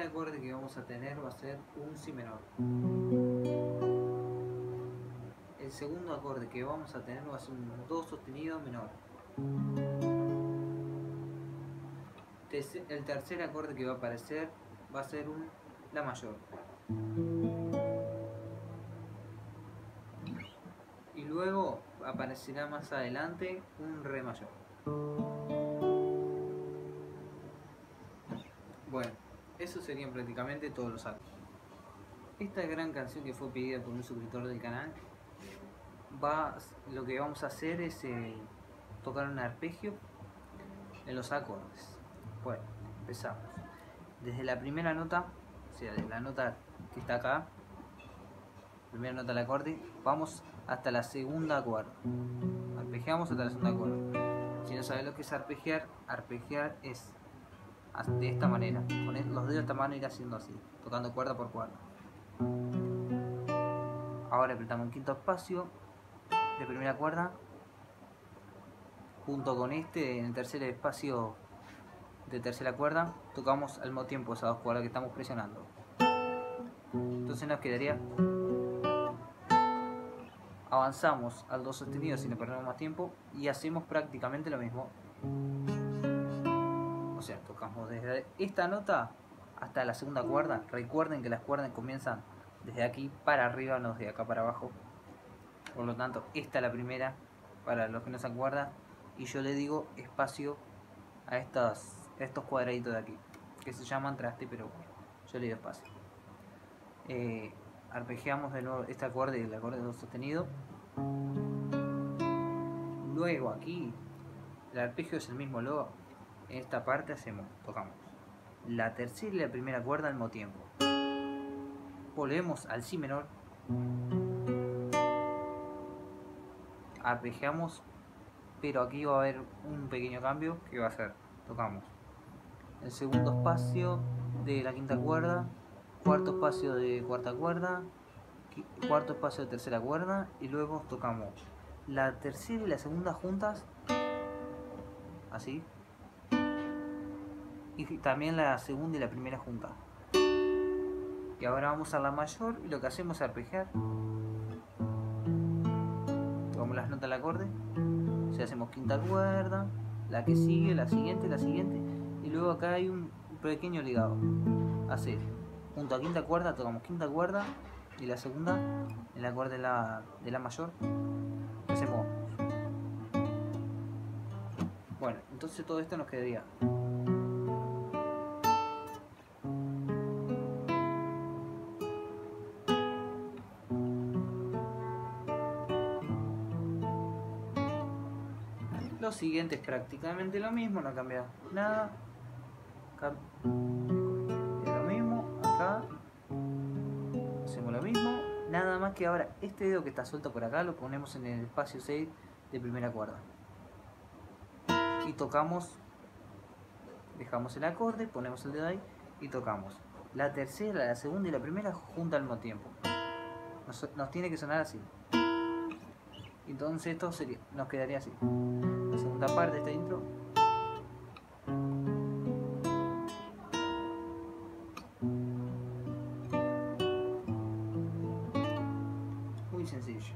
acorde que vamos a tener va a ser un Si menor. El segundo acorde que vamos a tener va a ser un Do sostenido menor. El tercer acorde que va a aparecer va a ser un La mayor. Y luego aparecerá más adelante un Re mayor. Bueno, eso serían prácticamente todos los acordes. Esta gran canción que fue pedida por un suscriptor del canal, lo que vamos a hacer es tocar un arpegio en los acordes. Bueno, empezamos. Desde la primera nota, o sea, de la nota que está acá, primera nota del acorde, vamos hasta la segunda cuerda. Arpegiamos hasta la segunda cuerda. Si no sabes lo que es arpegiar, arpegiar es de esta manera. Poner los dedos de esta mano y ir haciendo así, tocando cuerda por cuerda. Ahora apretamos el quinto espacio de primera cuerda, junto con este en el tercer espacio de tercera cuerda, tocamos al mismo tiempo esas dos cuerdas que estamos presionando. Entonces nos quedaría, avanzamos al Do sostenido si no perdemos más tiempo y hacemos prácticamente lo mismo. O sea, tocamos desde esta nota hasta la segunda cuerda. Recuerden que las cuerdas comienzan desde aquí para arriba, no desde acá para abajo. Por lo tanto, esta es la primera para los que no se acuerdan. Y yo le digo espacio a estos cuadraditos de aquí, que se llaman traste, pero yo le digo espacio. Arpegiamos de nuevo este acorde, el acorde de Do sostenido. Luego aquí, el arpegio es el mismo, luego en esta parte tocamos la tercera y la primera cuerda al mismo tiempo. Volvemos al Si menor. Arpegiamos, pero aquí va a haber un pequeño cambio que va a ser, tocamos el segundo espacio de la quinta cuerda, cuarto espacio de cuarta cuerda, cuarto espacio de tercera cuerda, y luego tocamos la tercera y la segunda juntas, así, y también la segunda y la primera juntas. Y ahora vamos a la mayor y lo que hacemos es arpegiar. Tocamos las notas del acorde, o sea, hacemos quinta cuerda, la que sigue, la siguiente, y luego acá hay un pequeño ligado. Hacer junto a quinta cuerda, tocamos quinta cuerda y la segunda en el acorde de la mayor. Hacemos. Bueno, entonces todo esto nos quedaría. Lo siguiente es prácticamente lo mismo, no cambia nada. Lo mismo, acá hacemos lo mismo, nada más que ahora este dedo que está suelto por acá lo ponemos en el espacio 6 de primera cuerda. Y tocamos, dejamos el acorde, ponemos el dedo ahí y tocamos la tercera, la segunda y la primera juntas al mismo tiempo. Nos tiene que sonar así. Entonces esto nos quedaría así. La segunda parte de esta intro. Muy sencillo.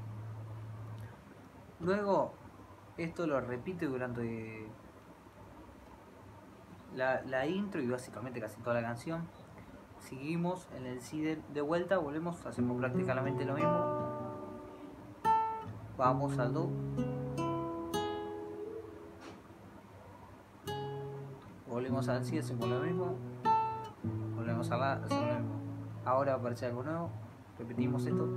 Luego esto lo repite durante la intro y básicamente casi toda la canción. Seguimos en el Si de vuelta, volvemos, hacemos prácticamente lo mismo. Vamos al Do. Volvemos al Si, hacemos lo mismo. Volvemos a La, hacemos lo mismo. Ahora aparece algo nuevo. Repetimos esto.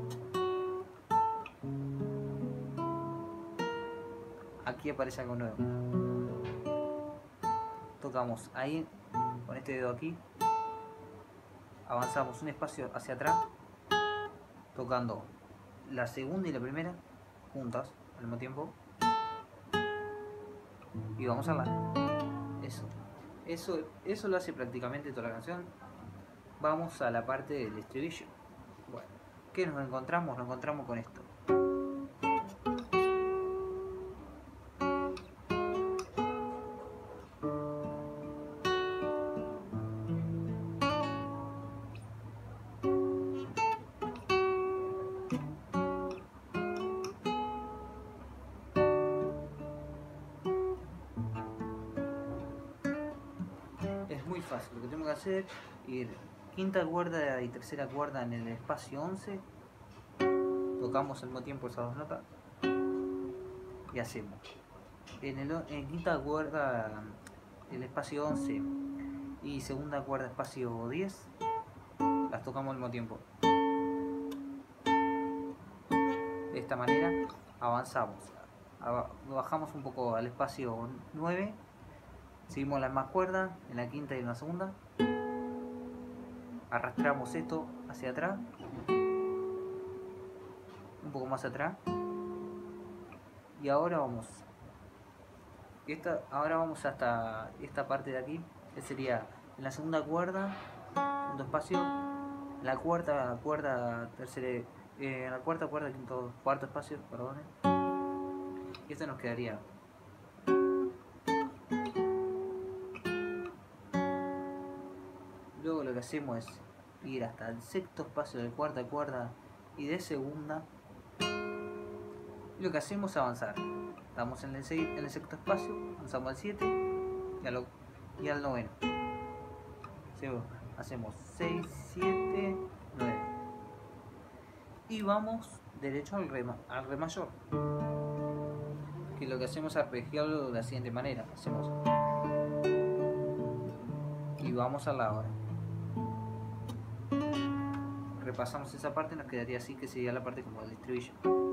Aquí aparece algo nuevo. Tocamos ahí con este dedo aquí. Avanzamos un espacio hacia atrás, tocando la segunda y la primera juntas al mismo tiempo. Y vamos a La. Eso lo hace prácticamente toda la canción. Vamos a la parte del estribillo. Bueno, ¿qué nos encontramos? Nos encontramos con esto. fácil. Lo que tenemos que hacer es ir quinta cuerda y tercera cuerda en el espacio 11. Tocamos al mismo tiempo esas dos notas y hacemos en quinta cuerda el espacio 11 y segunda cuerda espacio 10, las tocamos al mismo tiempo. De esta manera avanzamos, bajamos un poco al espacio 9, seguimos la misma cuerda en la quinta y en la segunda, arrastramos esto hacia atrás, un poco más atrás, y ahora vamos hasta esta parte de aquí, que sería en la segunda cuerda, quinto espacio, la cuarta cuerda, la cuarta cuerda, cuarto espacio, perdón. Y esto nos quedaría. Luego lo que hacemos es ir hasta el sexto espacio de cuarta cuerda y de segunda. Y lo que hacemos es avanzar. Estamos en el sexto espacio, avanzamos al 7 y al noveno. Hacemos 6, 7, 9. Y vamos derecho al re mayor. Que lo que hacemos es arpegiarlo de la siguiente manera. Hacemos y vamos a la hora. Repasamos esa parte, nos quedaría así, que sería la parte como del estribillo.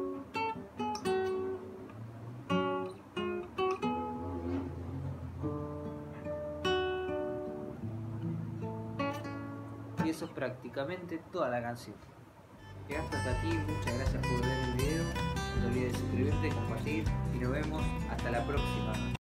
Y eso es prácticamente toda la canción. Llegaste hasta aquí, muchas gracias por ver el video. No te olvides de suscribirte, compartir y nos vemos hasta la próxima.